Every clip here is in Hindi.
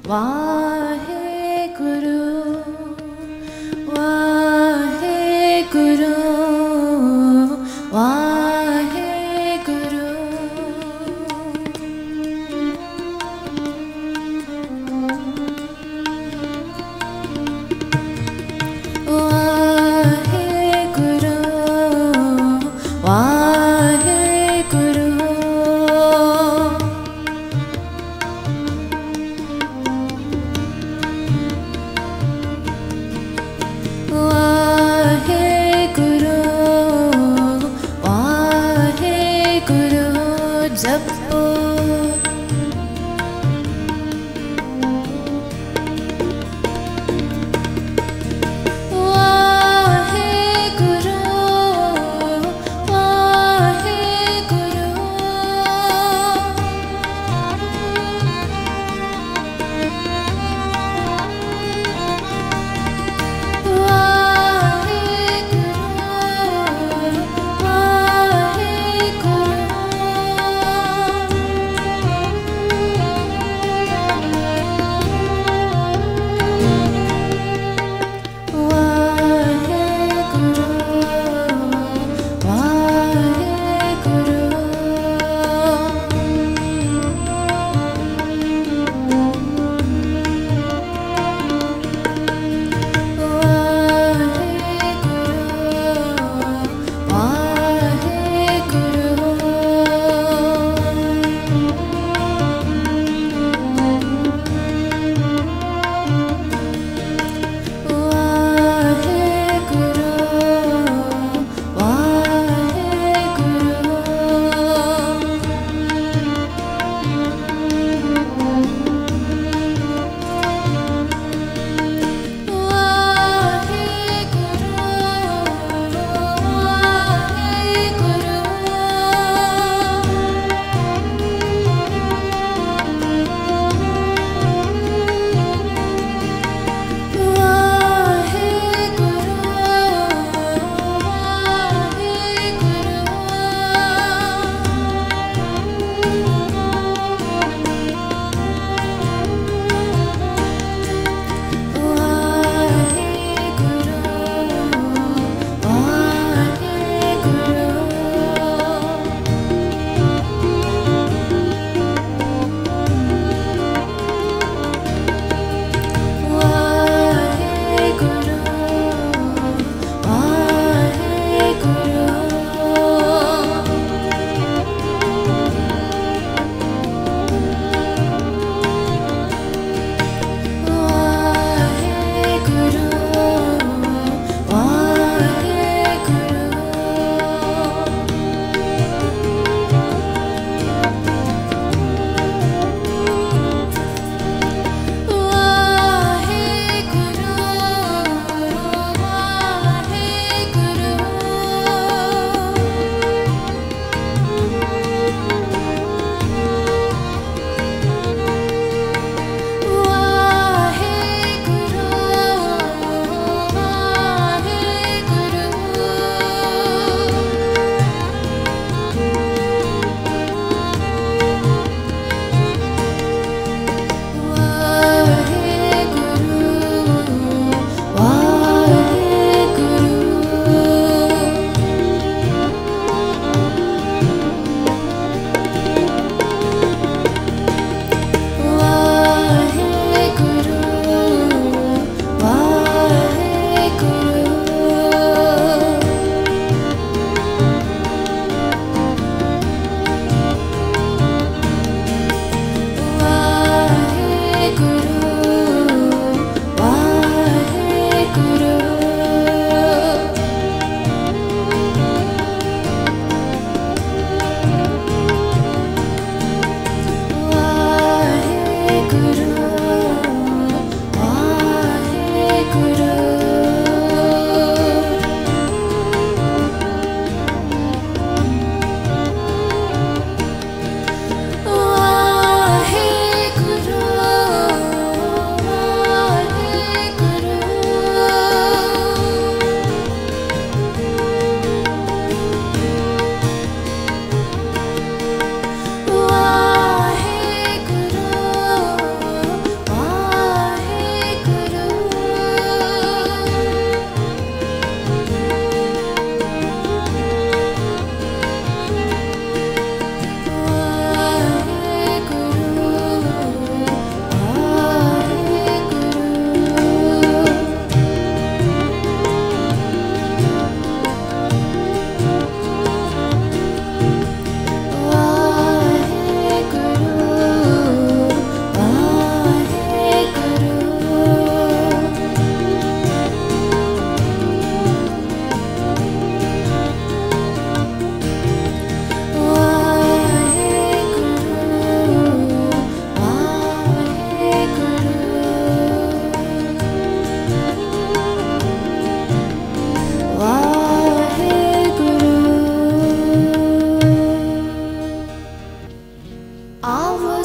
वाहेगुरु वाहेगुरु वाहेगुरु। जपो वाहेगुरु वाहेगुरु वाहेगुरु वाहेगुरु।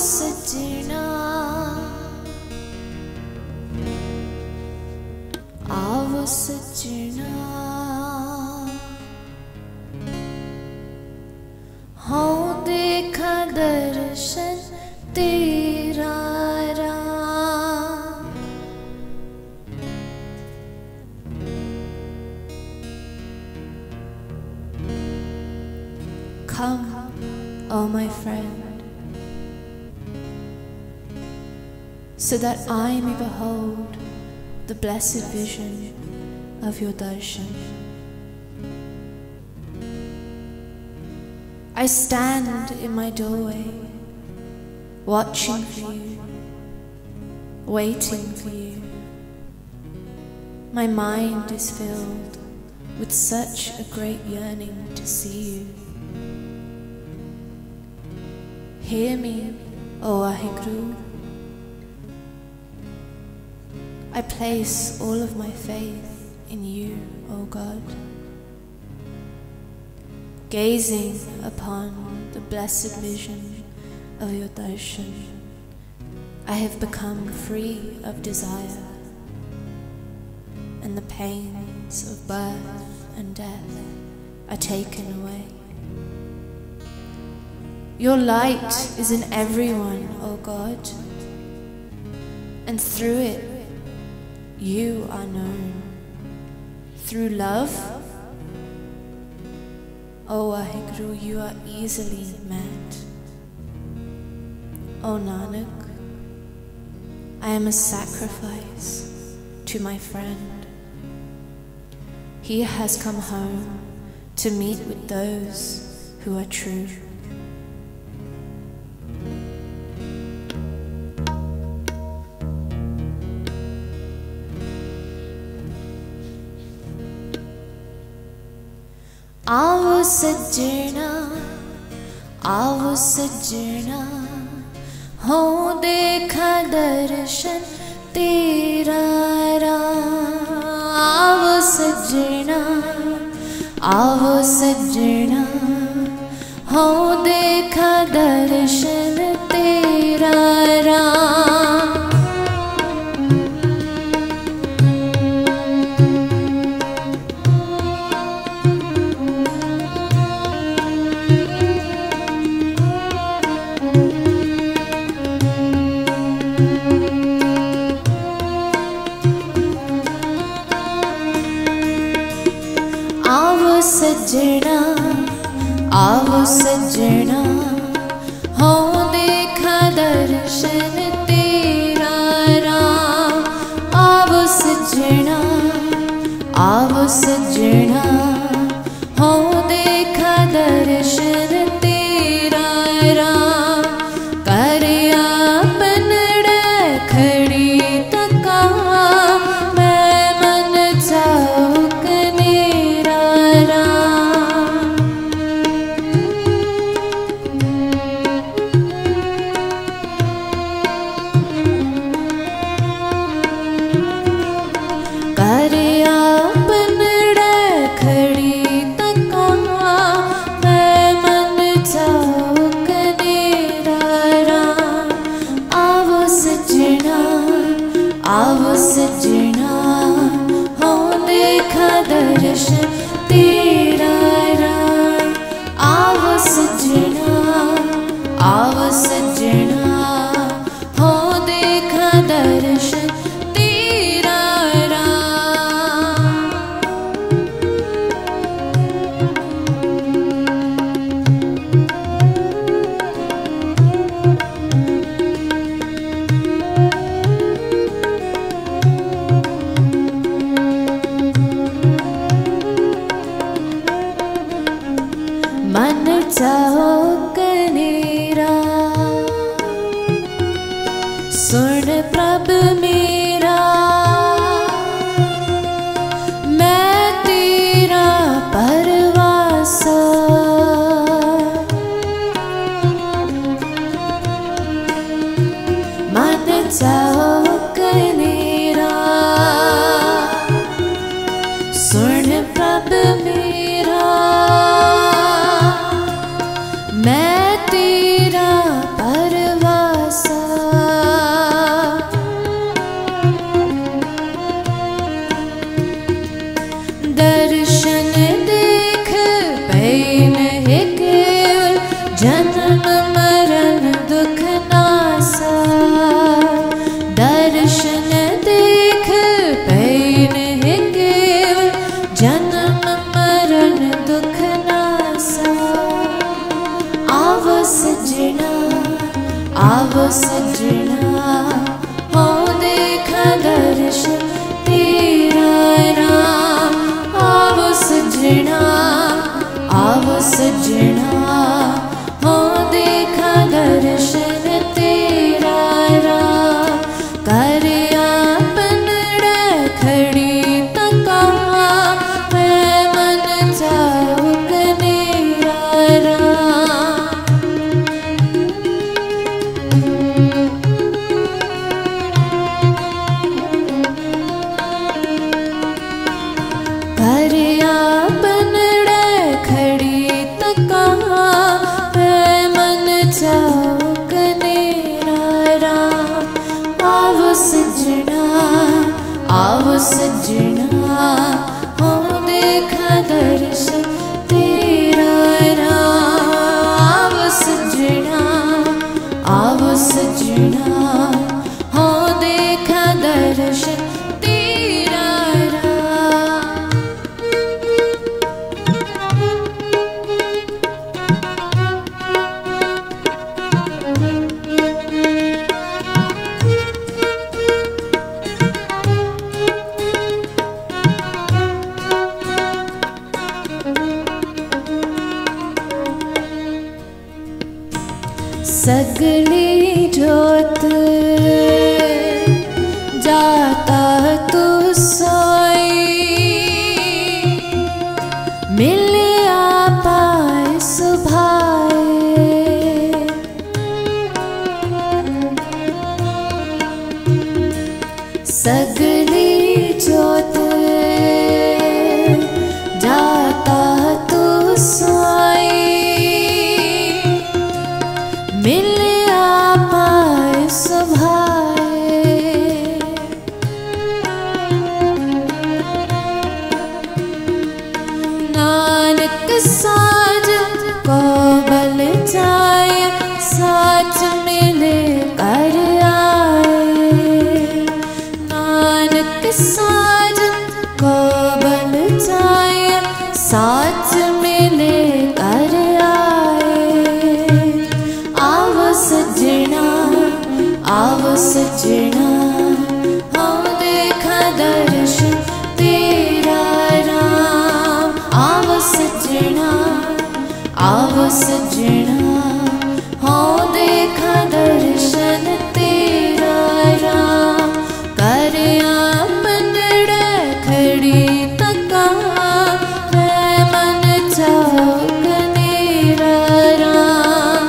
सजना, आओ सजना, हाँ देखा दर्शन तेरा Ram. Come, O my friend, so that I may behold the blessed vision of your darshan. I stand in my doorway, watching for you, waiting for you. My mind is filled with such a great yearning to see you. Hear me, O Waheguru. I place all of my faith in you, O God. Gazing upon the blessed vision of your darshan, I have become free of desire, and the pains of birth and death are taken away. Your light is in everyone, O God, and through it you are known. Through love, O Waheguru, you are easily met. O Nanak, I am a sacrifice to my friend. He has come home to meet with those who are true. आओ सजना, आओ सजना, हो देखा दर्शन तेरा राम। आओ सजना, आओ सजना, हो देखा दर्शन तेरा राम। सजना, आओ सजना, हो देखा दर्शन तेरा राम। आओ सजना, आओ सजना, हो देखा दर्शन तेरा राम। कर आपन खड़ी तका, मैं मन चाहूं कनेरा राम। कर आपन खड़ी तका, मैं मन चाहूं कनेरा राम। आओ सजना, आओ सजना, हो देखा दर्शन तेरा राम। आओ सजना, आओ सजना, हो देखा दर्शन तेरा राम। मन चाहो कनेरा, सुन प्रभ मेरा, मैं तेरा परवासा। मन चाहो कनेरा, सुन प्रभ मेरा, मैं तेरा परवासा। जन्म मरण दुख नासा, दर्शन देख पैन है केवल, जन्म मरण दुख नासा। आवो सजना, आवो सजना, हो देखा दर्शन तेरा राम। आवो सजना, आवो सजना, हो देखा दर्शन तेरा राम। कर आपन खड़ी तका, मैं मन चाहूक नेरा राम। कर आपन खड़ी तका, मैं मन चाहूक नेरा राम। आवो सजना, आवो सजना, हो देखा दर्शन तेरा राम। आवो सजना, आवो सजना, हो देखा दर्शन तेरा राम। सगली जोत जाता तू सोई, मिले पाए सुभाए। सगली जोत जाता तू सोई, मिले पाए सुभाए। नानक साज को बल जाए, साच मिले कर आए। नानक साज को बल जाए, साच मिले कर आए। आवो सजना, आवो सजना, हो देखा दर्शन तेरा राम। आवो सजना, आवो सजना, हो देखा दर्शन तेरा राम। कर आपन खड़ी तका, मैं मन चाहूक नेरा राम।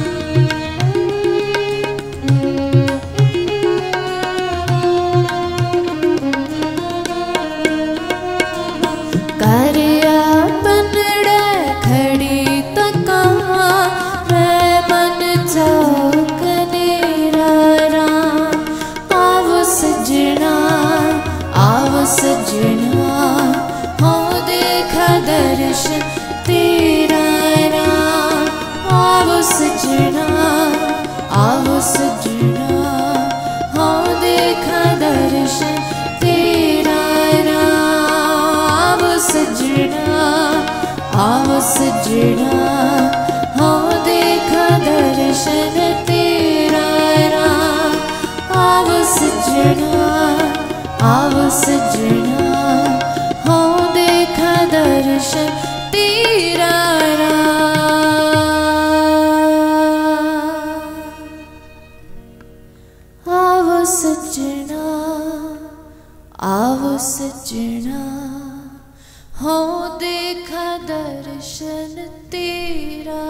कर आपन खड़ी तका, मैं मन चाहूक नेरा राम। आवो सजना, आवो सजना, हो देखा दर्शन तेरा राम। आवो सजना, आवो सजना, हो देखा दर्शन तेरा राम। आवो सजना, आवो सजना, हो देखा दर्शन तेरा राम। आवो सजना, आवो सजना, हो देखा दर्शन तेरा राम। आवो सजना, आवो सजना, हो देखा दर्शन तेरा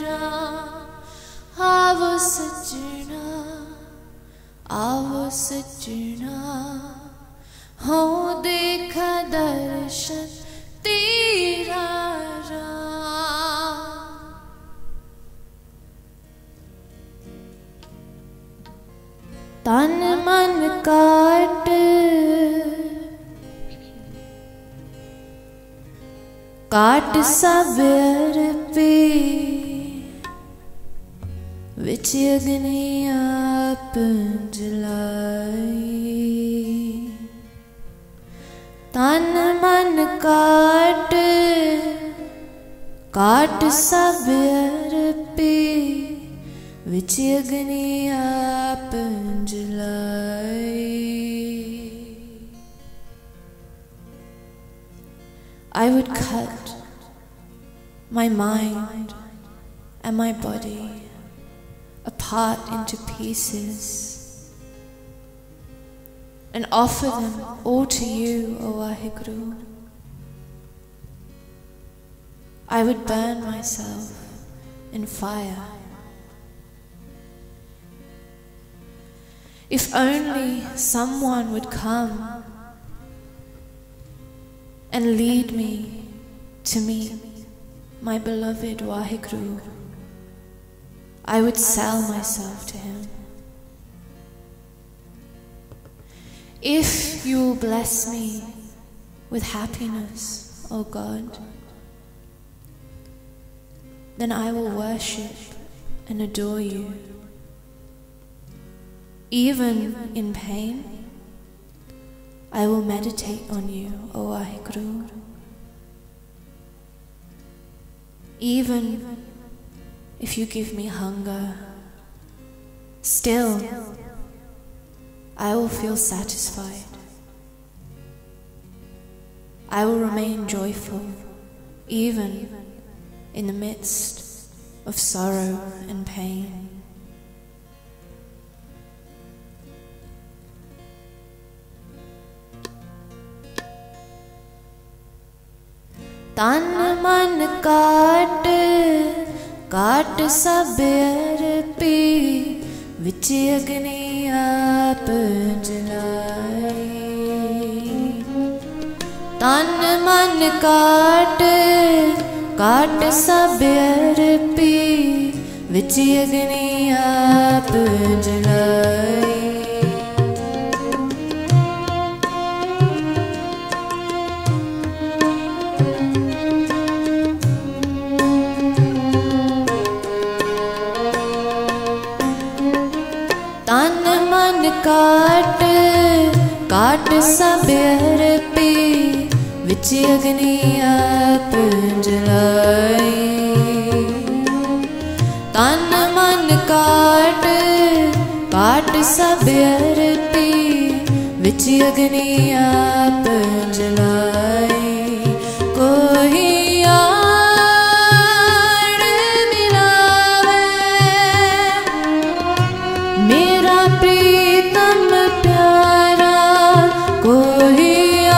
राम। आवो सजना, आवो सजना, हो देखा दर्शन तेरा राम। तन मन काट काट सब अर्पे, विच अग्नि आप जलाई। तन मन काट काट सब अर्पे, विच अग्नि आप जलाई। I would cut my mind and my body apart into pieces and offer them all to you, O Waheguru. I would burn myself in fire. If only someone would come and lead me to meet my beloved Waheguru, I would sell myself to him. If you will bless me with happiness, O God, then I will worship and adore you. Even in pain, I will meditate on you, O Waheguru. Even if you give me hunger, still I will feel satisfied. I will remain joyful, even in the midst of sorrow and pain. तन मन काट काट सब अर्पे, विच अग्नि आप जलाई। तन मन काट काट सब अर्पे, विच अग्नि आप जलाई। तन मन काट काट सब अर्पे, विच अग्नि आप जलाई। तन मन काट काट सब अर्पे, विच अग्नि आप जलाई। कोई प्रीतम प्यारा, कोई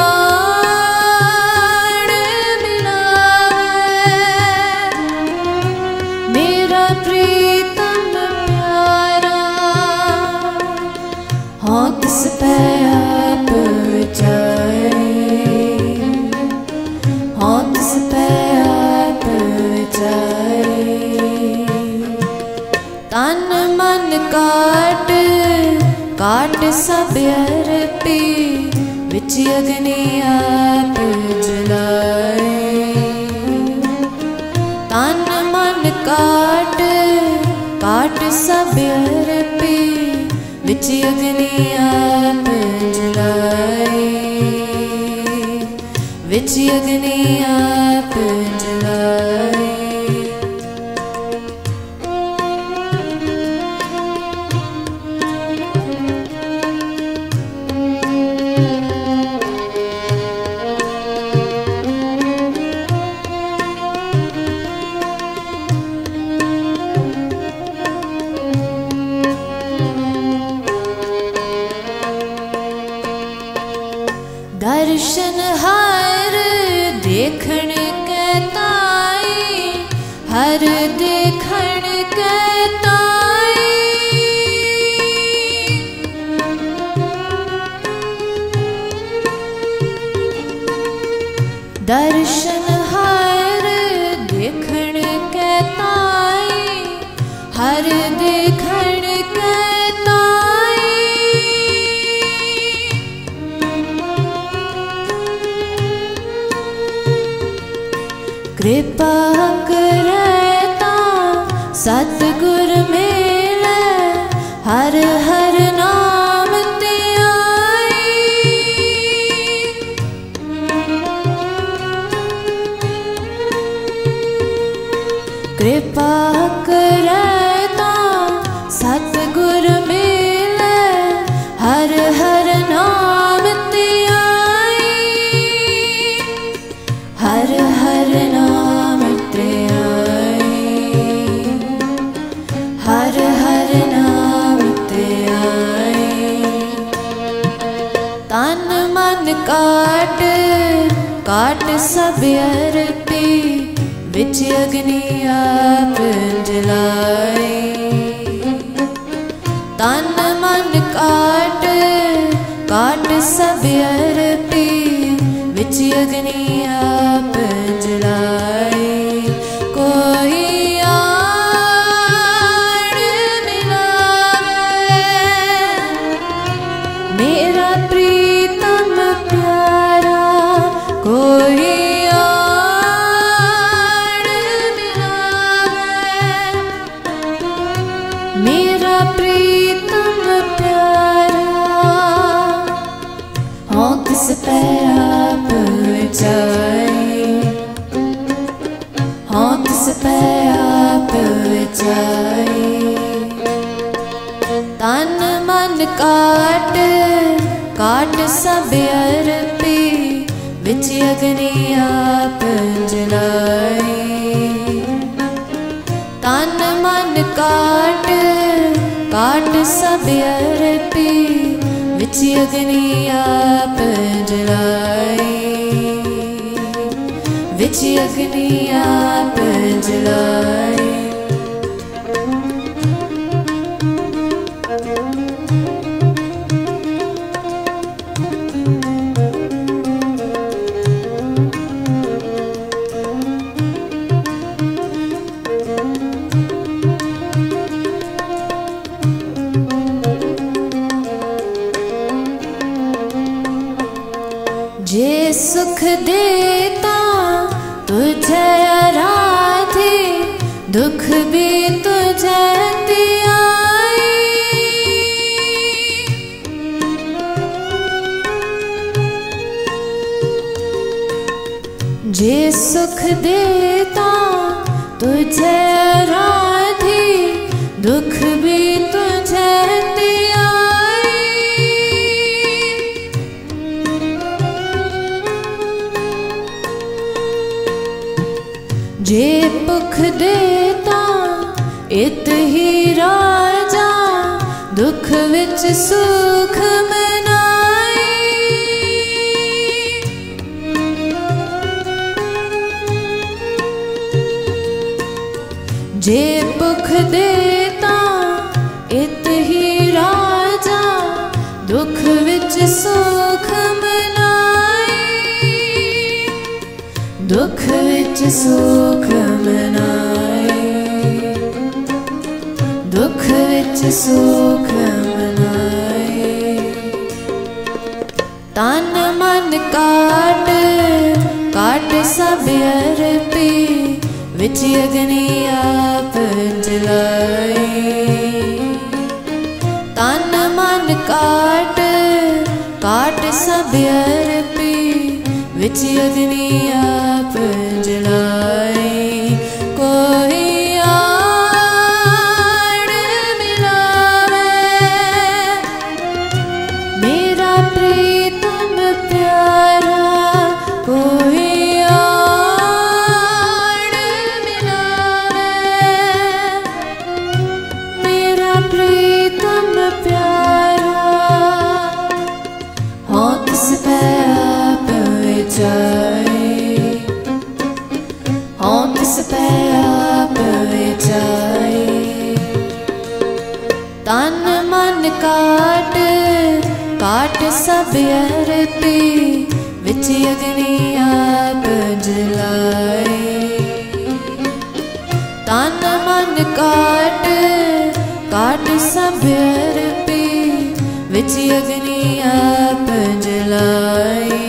आड़ मिलावे। मेरा प्रीतम प्यारा, हाँ किस पे आप जाए, हाँ किस पे आप जाए। तन मन काट काट सब अर्पे, विच अग्नि आप जलाई। तन मन काट काट सब अर्पे, विच अग्नि आप जलाई। विच अग्नि आप जलाई। दर्शन हर देखण के ताई, हर देखण के ताई। दर्शन हर देखण के ताई, हर देखण के ताई। कृपा करता सतगुर में हर हर नाम ते आई, कृपा करे तां सतगुर मिले, हर हर नाम ते आई, हर हर नाम ते आई, हर हर नाम ते आई। तन मन काट काट सब अरपी, विच अग्नि आप जलाई। तन मन काट काट सब अरपी, विच अग्नि आप जलाई। कोई आड़ मिलावे मेरा प्रीतम प्यारा, कोई मेरा प्रीतम प्यारा, हों किस पे आप जाए, हों किस पे आप जाए। तन मन काट काट सब अरपी, विच अग्नि आप जलाई। तन मन काट काट सब अरपी, विच अग्नि आप जलाई, विच अग्नि आप जलाई। जे सुख देता तुझे आराधे, दुख भी तुझे दियाई। जे सुख देता तुझे आराधे, दुख भी तुझे जे पुख देता इत ही राजा, दुख विच सुख मनाई। जे पुख देता इत ही राजा, दुख विच सुख मनाई, दुख विच सुख मनाई, दुख विच सुख मनाई। तन मन काट काट सब अरपी, विच अग्नि आप जलाई। तन मन काट काट सब अरपी, विच अग्नि आप जलाई। कोई आड़ मिलावे मेरा प्रीतम प्यारा, कोई आड़ मिलावे मेरा प्रीतम प्यारा, हों किस पे आप जाए, हों किस पे आप जाए। तन मन काट काट सब अरपी, विच अग्नि आप जलाई। तन मन काट काट सब अरपी, विच अग्नि आप जलाई,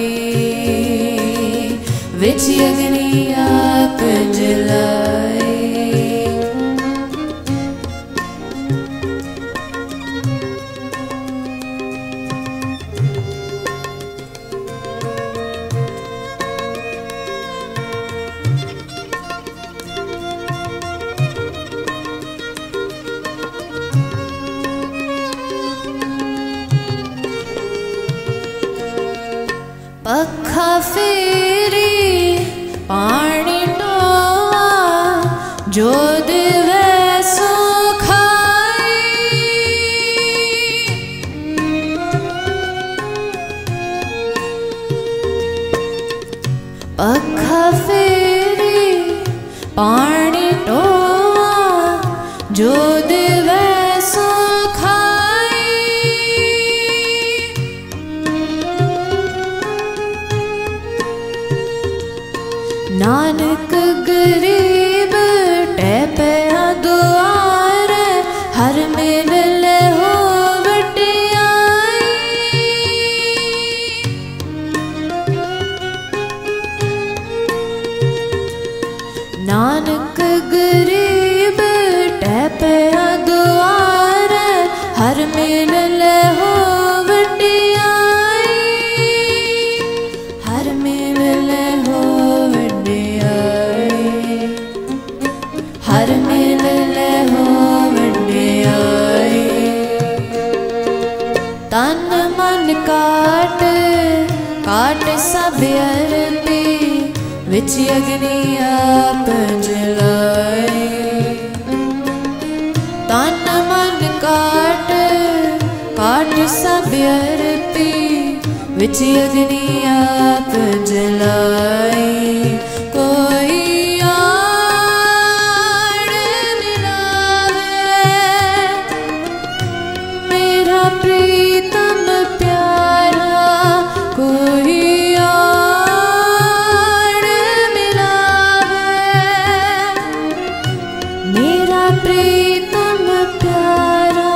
विच अग्नि आप जलाई। पखा फेरी पानी टोआ जो दिवे सो खाई। पखा फेरी पानी टोआ जो दिवे सो नानक गरीब टैपया दुआर हर मिल ले हो वटियाई। नानक गरीब टैपया दुआर हर मिल ले हो वटियाई। हर मिल ले हो हर मिल ले हो वडियाई। तन मन काट काट सब अरबी विच अग्नि आप जलाई। तन मन काट काट सब अरबी विच अग्नि आप जलाई। कोई प्रीतम प्यारा कोई और मिलावे। मेरा प्रीतम प्यारा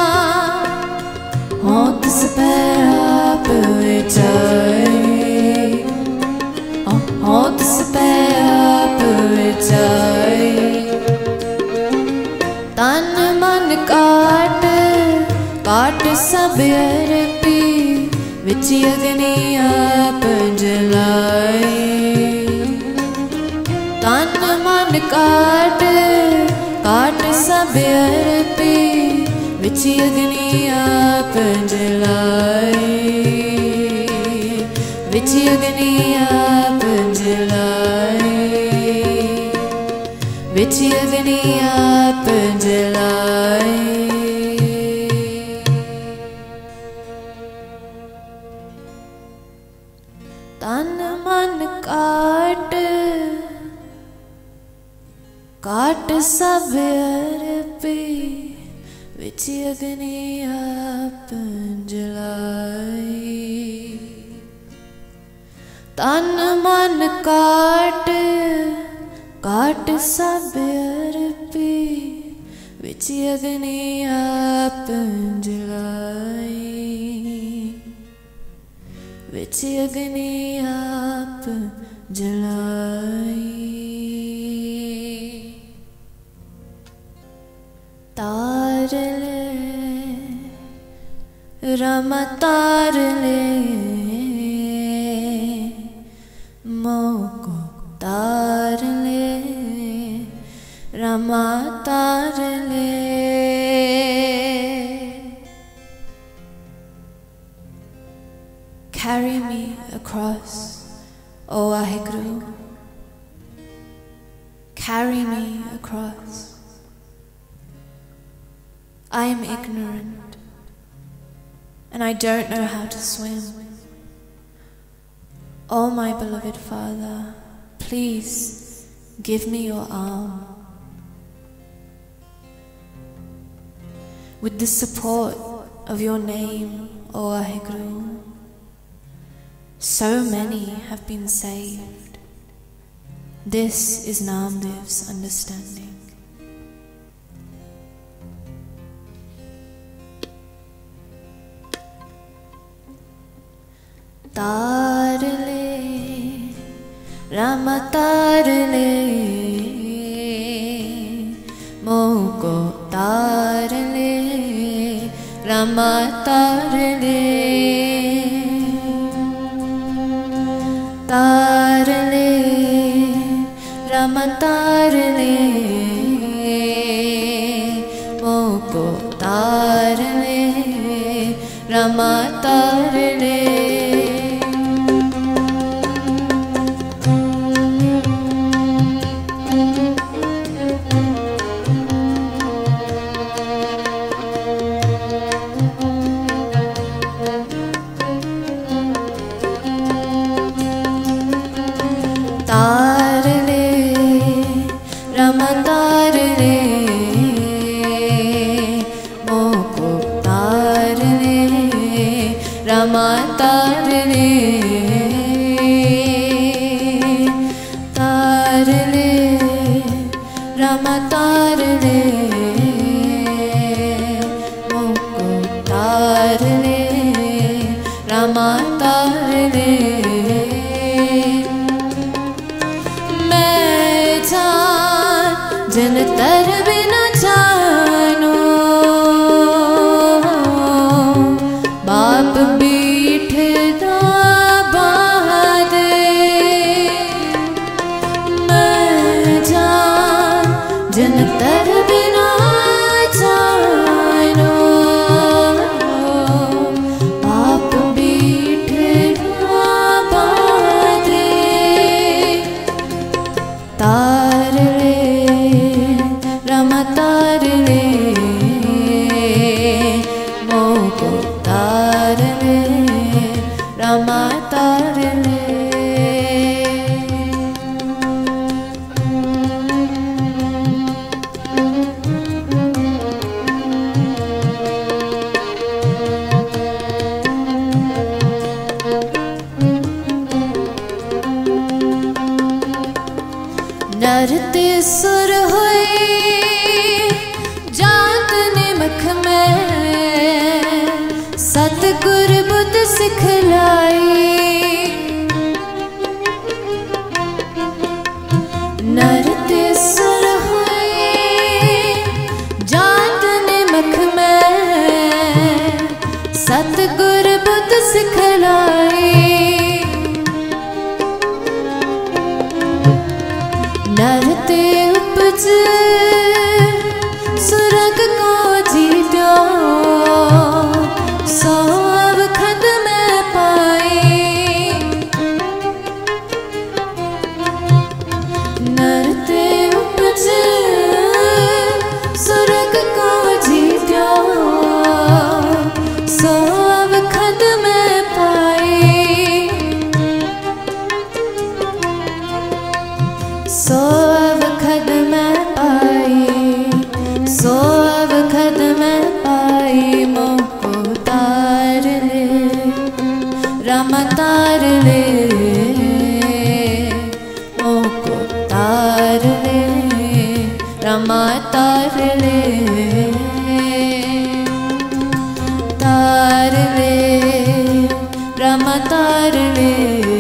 हों तिस पे आप विचाई। हों तिस पे आप विचाई। तन मन काट काट सब अरबी विच अग्नि आप जलाई। तन मन काट काट सब अरबी विच अग्नि आप जलाई। विच अग्नि आप जलाई। विच अग्नि आप जलाई। तन मन काट काट सब अरबी विच अग्नि आप जलाई। तन मन काट काट सब अरबी विच अग्नि आप जलाई। विच अग्नि आप जलाई। तार ले रमा तार ले मोको तार ले रमा तार ले। Carry me across, O Waheguru. Carry me across. I am ignorant and I don't know how to swim. Oh my beloved Father, please give me your arm. With the support of your name, O Waheguru, so many have been saved. This is Namdev's understanding. तार ले रामा तार ले मोको तार ले रामा तार ले। तार ले रामा तार ले मोको तार ले रामा तार ले। रमा तार ले, तार ले, रमा तार ले, मोको तार ले, रमा तार ले। मैं जान जन तर बिना जानो, बाप बीठ दाबाद। मैं जान जन तर बिना जानो, बाप बीठ दाबाद। तार ले, रमा तार ले, मोको तार ले, रमा तार ले। नरते सुर हुए जात निमख में, सतगुर बुद्ध सिखलाई। नरते सुर हुए जात निमख में, सतगुर बुद्ध सिखलाई। नरते उपज सुरग को जीत्यो, सौ अवखद में पाई। नरते उपज सुरग को जीत्यो, सौ अवखद में पाई। सौ अवखद में पाई, सौ अवखद में पाई। मोको तार ले, रमा तार ले, मोको तार ले, रमा तार ले। तार ले, रमा तार ले,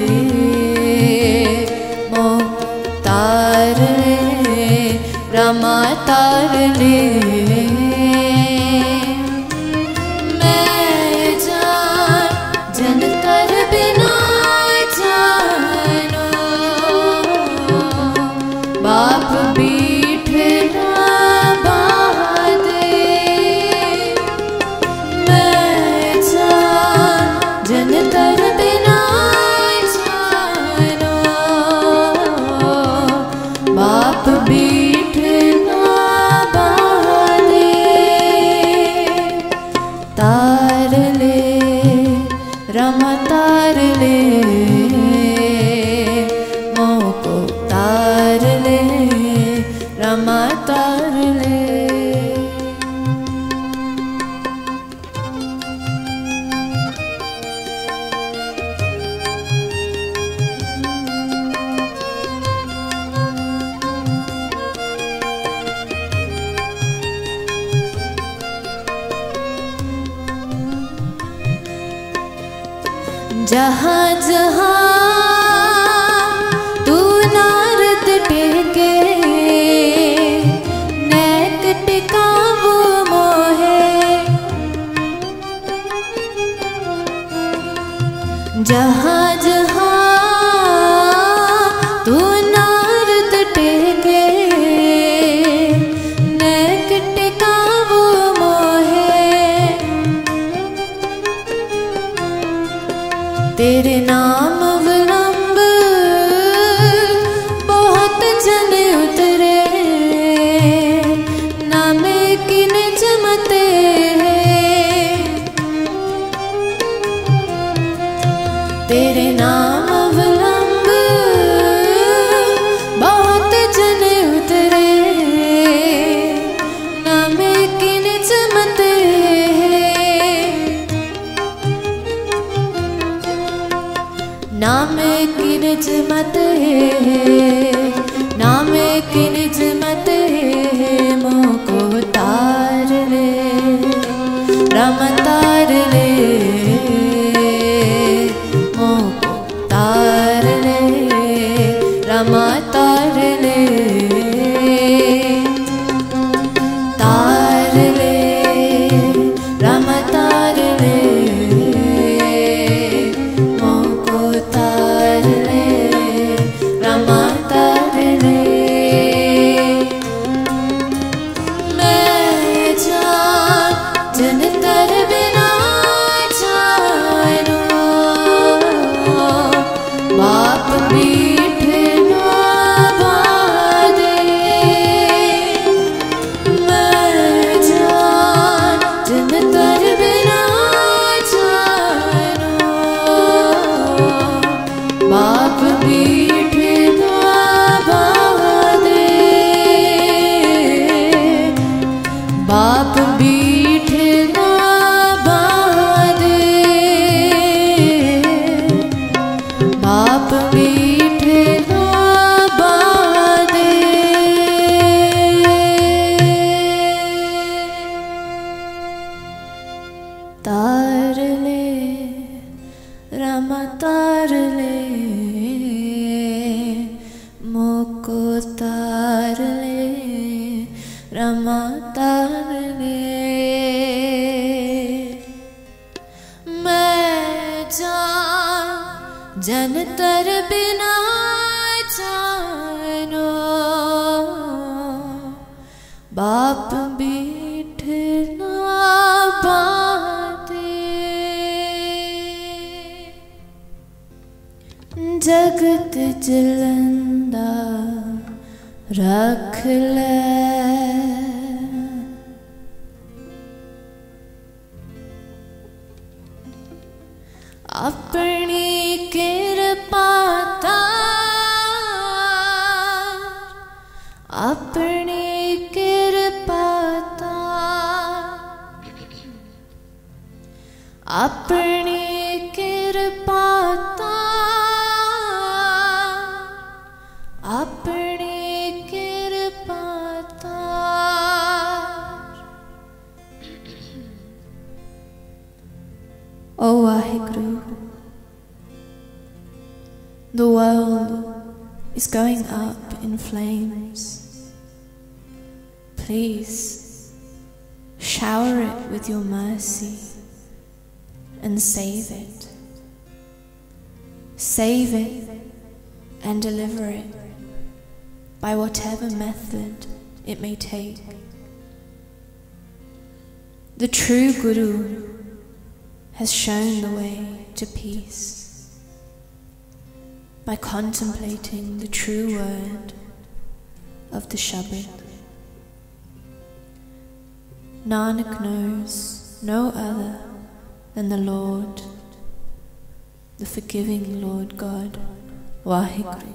तार ले, रमा तार ले। मैं जान जन तर बिना जानो, बाप बीठ दाबाद। मैं जान जन तर बिना जानो, बाप बीठ दाबाद। तार ले, रमा तार ले, मोको तार ले, रमा तार ले। जहाँ जहाँ तू नारद टेके, नैक टिकावो मोहे। जहाँ जहाँ तू नारद टेके, नैक टिकावो मोहे। तेरे नाम अवलंब बहुत जन उतरे, नामे किन जमते। तेरे नाम अवलंब बहुत जन उतरे, नामे किन जमते। राम तार ले मोको तार ले राम तार ले तार ले राम तार ले मोको तार ले राम तार ले जन तर बिना जानो बाप पीठ ना बांधे मैं जान जन तर बिना जानो बाप पीठ ना बांधे बाप बाप पीठ ना बांधे तार ले राम तार ले मोको तार ले राम तार ले मैं जन तर बिना जानो बाप बीठ ना बांधे जगत जलंदा रख ले अपनी कृपा तार अपनी कृपा तार अपनी कृपा तार अपनी कृपा तार ओ Waheguru The world is going up in flames. Please shower it with your mercy and save it. Save it and deliver it by whatever method it may take. The true Guru has shown the way to peace by contemplating the true word of the Shabad. Nanak knows no other than the Lord, the forgiving Lord God, Vaheguru.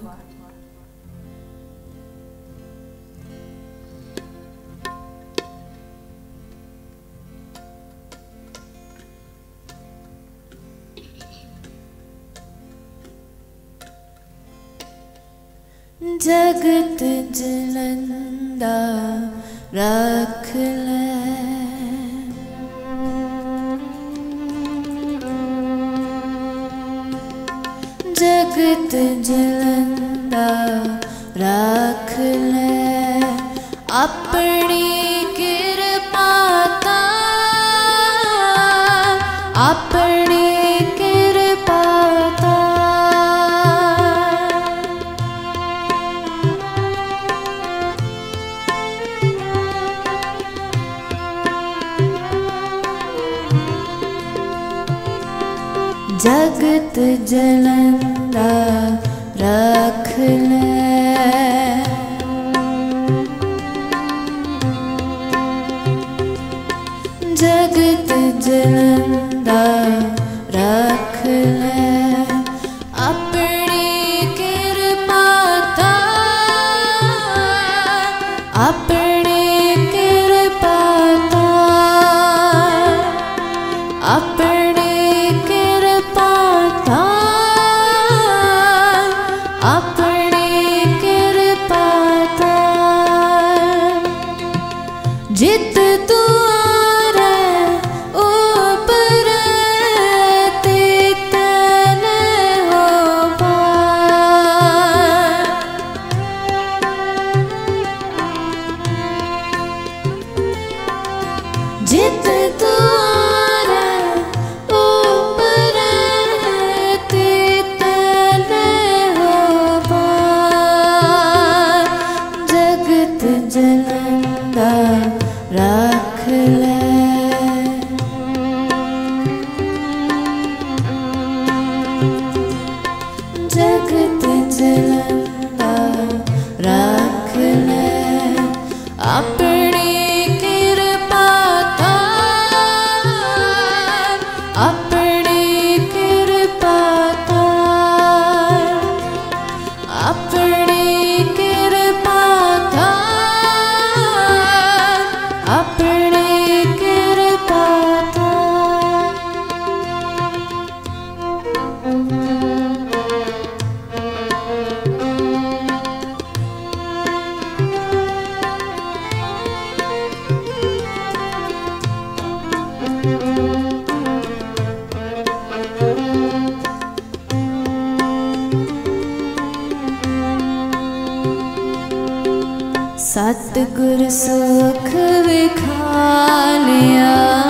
जगत जलंदा रख ले जगत जलंदा रख ले अपनी कृपा तार अपनी कृपा जगत जलंदा रख ले जगत जलंदा रख ले अपनी कृपा तार अपनी कृपा तार अपनी कृपा तार अपनी कृपा तार जित तू आ रे ओ चित द्वारा ऊपर तले हो पार जगत जलंदा रख ले जगत जलंदा रख ले अपनी कृपा तार अपनी कृपा तार अपनी कृपा तार अपनी कृपा तार सतगुर सुख विखालिया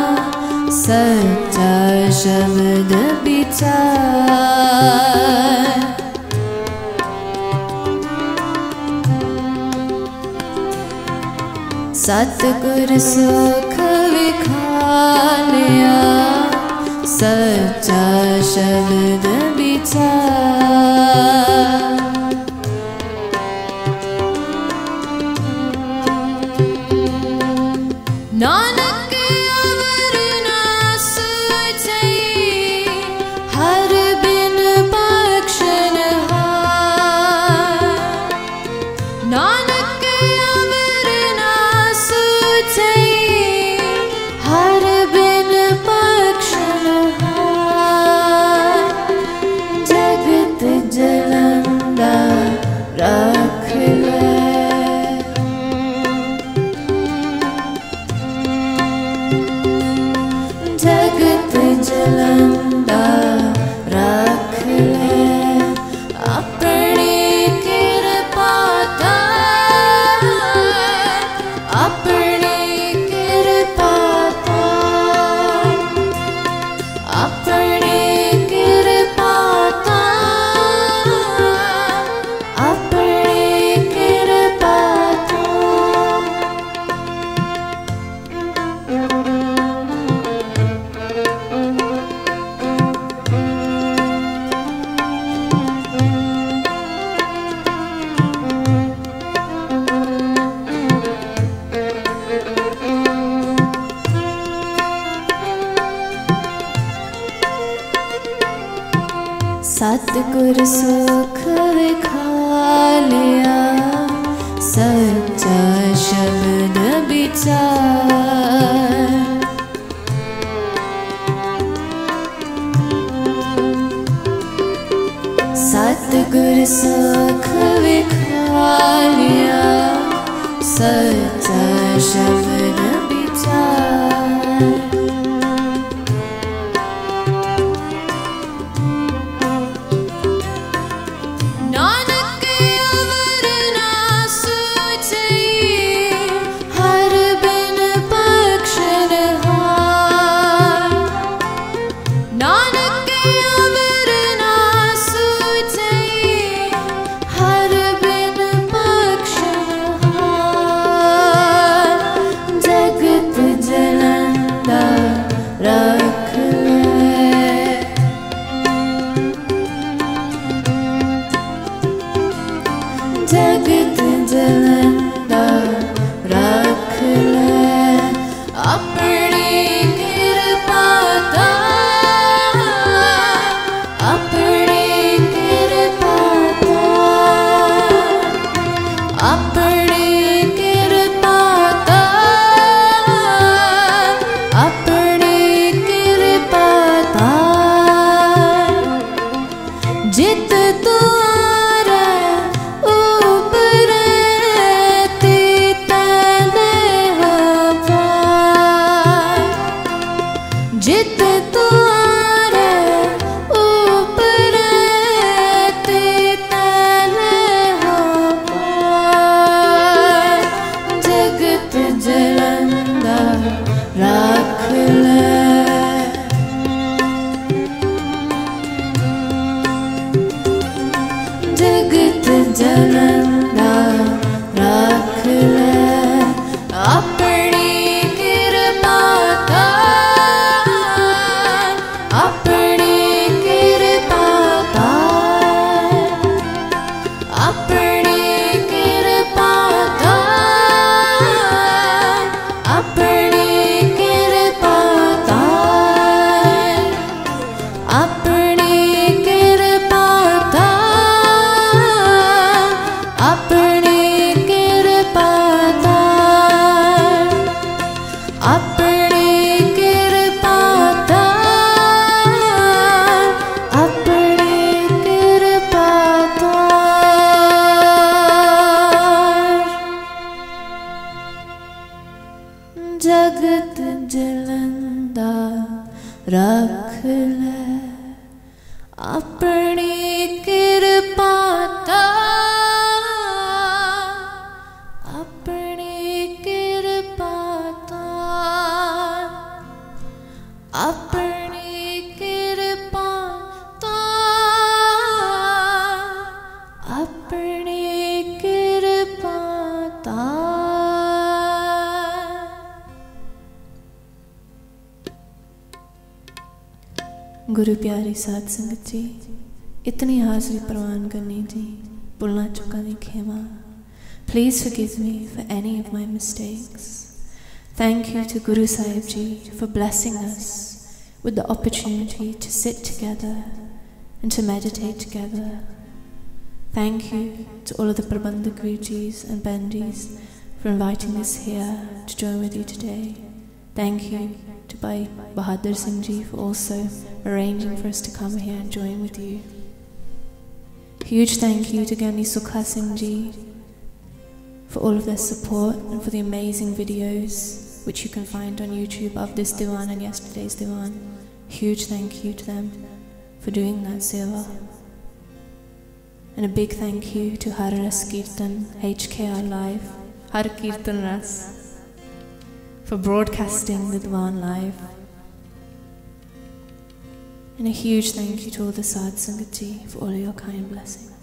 सच्चा शब्द विचार सतगुर सुख विखालिया सच्चा शब्द विचार नानक अवर ना सोचई हर बिन बख्शन हार नानक अवर ना सोचई हर बिन बख्शन हार जगत जलंदा रख ले जगत जलंदा रख ले अपनी कृपा तार अपनी कृपा तार अपनी कृपा तार अपनी कृपा तार सतगुर सुख विखालिया सच्चा शब्द विचार सतगुर सुख विखालिया सच्चा शब्द विचार नानक अवर ना सोचई हर बिन बख्शन हार नानक अवर ना सोचई हर बिन बख्शन हार जगत जलंदा रख ले जगत जलंदा रख ले अपनी कृपा तार अपनी कृपा तार अपनी कृपा तार अपनी जलंदा रख ले अपनी कृपा तार, अपनी कृपा तार, अपनी कृपा तार, अपनी कृपा तार, अपनी कृपा तार, अपनी कृपा तार, अपनी कृपा तार, अपनी कृपा तार। जगत जलंदा रख ले अपनी कृपा तार, अपनी कृपा तार, अपनी कृपा तार, अपनी कृपा तार। गुरु प्यारी साध संगत जी, इतनी हाजिरी परवान करनी जी, भुलना चुका दी खेमा। Please forgive me for any of my mistakes. Thank you to Guru Sahib Ji for blessing us with the opportunity to sit together and to meditate together. Thank you to all of the Prabandhak Gurujis and Bandis for inviting us here to join with you today. Thank you to Bhai Bahadur Singh Ji for also arranging for us to come here and join with you. Huge thank you to Gyani Sukha Singh Ji for all of their support and for the amazing videos which you can find on YouTube of this Diwan and yesterday's Diwan. Huge thank you to them for doing that seva. And a big thank you to Har Ras Kirtan HKR Live, Har Kirtan Ras, for broadcasting the Diwan live. And a huge thank you to all the Sadh Sangat Ji for all of your kind blessings.